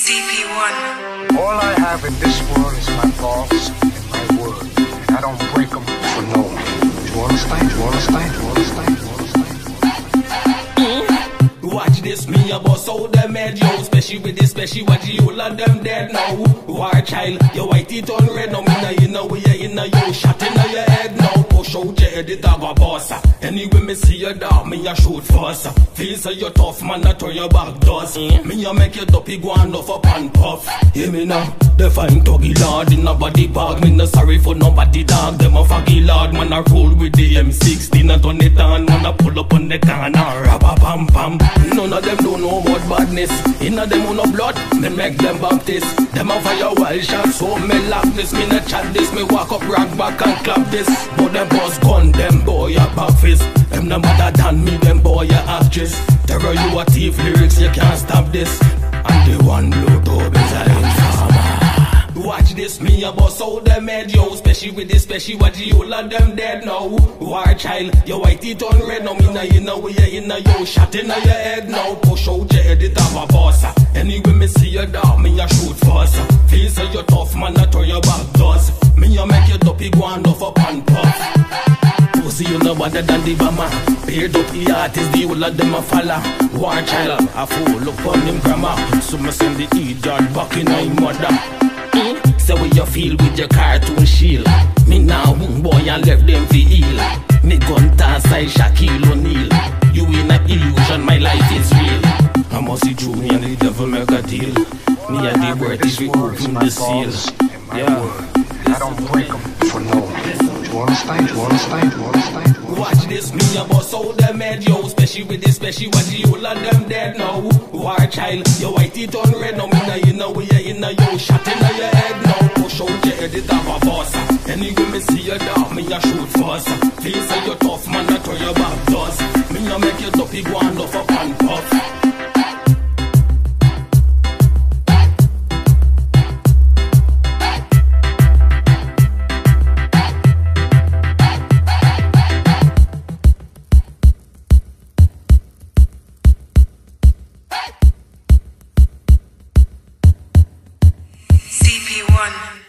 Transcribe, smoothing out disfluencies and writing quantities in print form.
DP1. All I have in this world is my thoughts and my word. And I don't break them for no one. You understand? You understand? You understand? You understand? Watch this, me a boss out them head, yo. Speshy with this, speshy, watch you all of them dead now. War child, your white teeth on red, no me na you know we in a yo. Shot in your head now, push out your head, it have a boss. Anyway me see you down, me a shoot first. Feel so you tough, man, I turn your back dust. Me a make you duppy go and off up and puff. Hear me now, the fine tuggy lord in a body bag. Me no sorry for nobody dog, them a foggy lord. Man I roll with the M16 and turn it on. Man I pull up on the corner, rabba pam pam. None of them don't know about badness. Inna them on no blood, me make them baptist. Them a fire wild shots, so me laugh this. Me not chat this, me walk up, rock back and clap this. But them boss gun, them boy a back fist. Them no better than me, them boy a actress. Terror you a thief, lyrics you can't stop this. And the one blow top is a informer. Watch this, me a boss out them head, yo. Speshy with this, speshy, watch you all of them dead now. War child, your white teeth on red, no me na you know we in a yo. Shot in your head now, push out your head, it have a boss. Anyway me see you down, me a shoot first. Feel so you tough, man, I turn your back dust. Me a make you duppy go and off up and puff. Pussy you know better than the bomber. Paired up the artist, the whole of them a follow. War child, a fool, look on him grammar. So me send the E-Jard back in my mother. So what you feel with your cartoon shield? Me now boy and left them for heal. Me gun toss side Shaquille O'Neal. You in a illusion, my life is real. I must see through me and the devil make a deal. Me and the word is we open the seal. Yeah, I don't break them for no one. You understand? You understand? You understand? Watch this, me a boss out them head, yo. Speshy with this, speshy, watch you all of them dead now. War child, your white teeth on red, no me na you know we in a yo. Shot in your head now, push out your head, it have a boss. Anyway me see you down, me a shoot first. Feel so you tough, man, I turn your back dust. Me a make you duppy go and off up and puff. DP1.